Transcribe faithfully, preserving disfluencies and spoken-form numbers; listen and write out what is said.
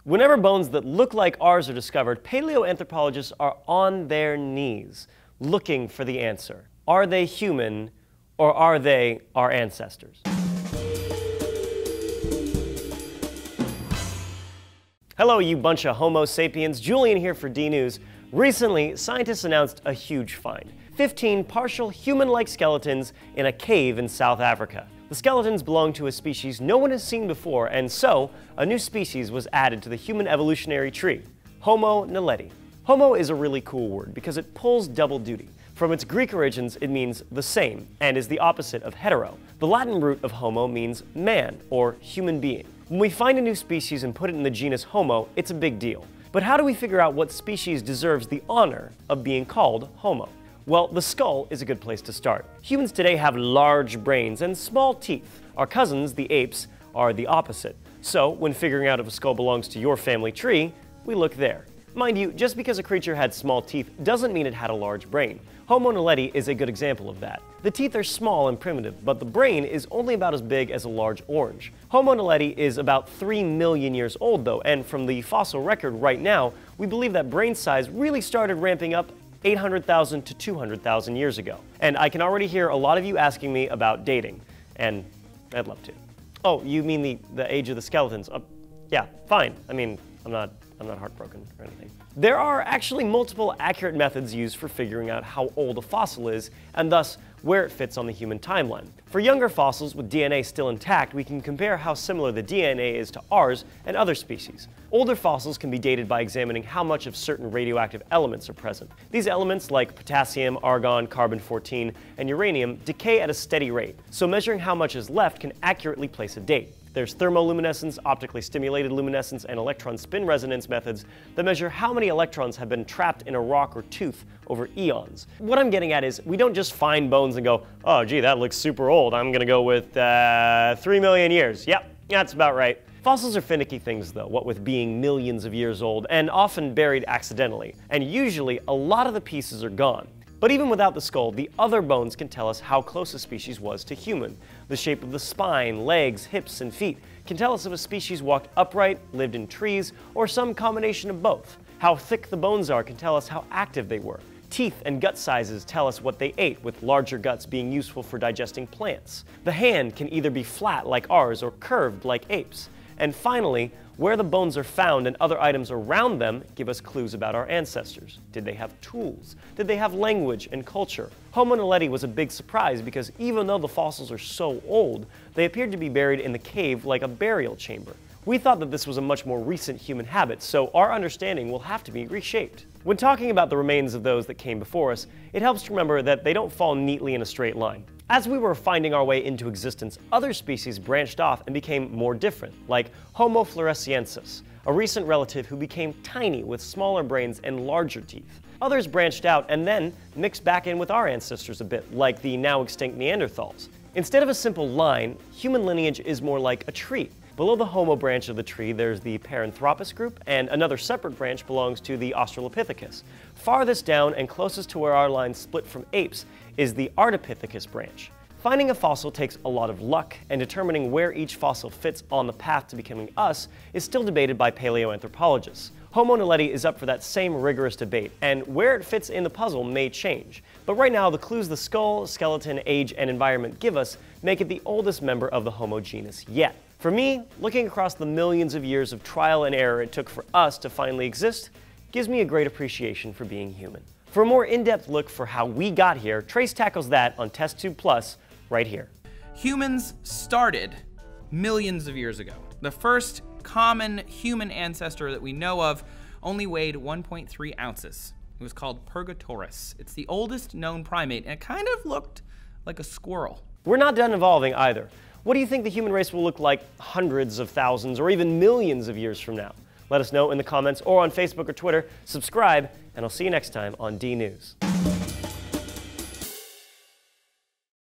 Whenever bones that look like ours are discovered, paleoanthropologists are on their knees looking for the answer. Are they human, or are they our ancestors? Hello, you bunch of Homo sapiens. Julian here for DNews. Recently, scientists announced a huge find. fifteen partial human-like skeletons in a cave in South Africa. The skeletons belong to a species no one has seen before, and so a new species was added to the human evolutionary tree, Homo Naledi. Homo is a really cool word because it pulls double duty. From its Greek origins, it means the same and is the opposite of hetero. The Latin root of homo means man or human being. When we find a new species and put it in the genus Homo, it's a big deal. But how do we figure out what species deserves the honor of being called Homo? Well, the skull is a good place to start. Humans today have large brains and small teeth. Our cousins, the apes, are the opposite. So, when figuring out if a skull belongs to your family tree, we look there. Mind you, just because a creature had small teeth doesn't mean it had a large brain. Homo naledi is a good example of that. The teeth are small and primitive, but the brain is only about as big as a large orange. Homo naledi is about three million years old though, and from the fossil record right now, we believe that brain size really started ramping up eight hundred thousand to two hundred thousand years ago. And I can already hear a lot of you asking me about dating, and I'd love to. Oh, you mean the, the age of the skeletons? Uh, yeah, fine. I mean, I'm not, I'm not heartbroken or anything. There are actually multiple accurate methods used for figuring out how old a fossil is, and thus where it fits on the human timeline. For younger fossils with D N A still intact, we can compare how similar the D N A is to ours and other species. Older fossils can be dated by examining how much of certain radioactive elements are present. These elements, like potassium, argon, carbon fourteen, and uranium, decay at a steady rate, so measuring how much is left can accurately place a date. There's thermoluminescence, optically stimulated luminescence, and electron spin resonance methods that measure how many electrons have been trapped in a rock or tooth over eons. What I'm getting at is, we don't just find bones and go, oh gee, that looks super old, I'm gonna go with uh, three million years. Yep, that's about right. Fossils are finicky things though, what with being millions of years old, and often buried accidentally. And usually, a lot of the pieces are gone. But even without the skull, the other bones can tell us how close a species was to human. The shape of the spine, legs, hips, and feet can tell us if a species walked upright, lived in trees, or some combination of both. How thick the bones are can tell us how active they were. Teeth and gut sizes tell us what they ate, with larger guts being useful for digesting plants. The hand can either be flat like ours or curved like apes. And finally, where the bones are found and other items around them give us clues about our ancestors. Did they have tools? Did they have language and culture? Homo naledi was a big surprise because even though the fossils are so old, they appeared to be buried in the cave like a burial chamber. We thought that this was a much more recent human habit, so our understanding will have to be reshaped. When talking about the remains of those that came before us, it helps to remember that they don't fall neatly in a straight line. As we were finding our way into existence, other species branched off and became more different, like Homo floresiensis, a recent relative who became tiny with smaller brains and larger teeth. Others branched out and then mixed back in with our ancestors a bit, like the now extinct Neanderthals. Instead of a simple line, human lineage is more like a tree. Below the Homo branch of the tree, there's the Paranthropus group, and another separate branch belongs to the Australopithecus. Farthest down and closest to where our line split from apes is the Ardipithecus branch. Finding a fossil takes a lot of luck, and determining where each fossil fits on the path to becoming us is still debated by paleoanthropologists. Homo naledi is up for that same rigorous debate, and where it fits in the puzzle may change. But right now, the clues the skull, skeleton, age, and environment give us make it the oldest member of the Homo genus yet. For me, looking across the millions of years of trial and error it took for us to finally exist gives me a great appreciation for being human. For a more in-depth look for how we got here, Trace tackles that on Test Tube Plus right here. Humans started millions of years ago. The first common human ancestor that we know of only weighed one point three ounces. It was called Purgatorus. It's the oldest known primate, and it kind of looked like a squirrel. We're not done evolving either. What do you think the human race will look like hundreds of thousands or even millions of years from now? Let us know in the comments or on Facebook or Twitter. Subscribe, and I'll see you next time on DNews.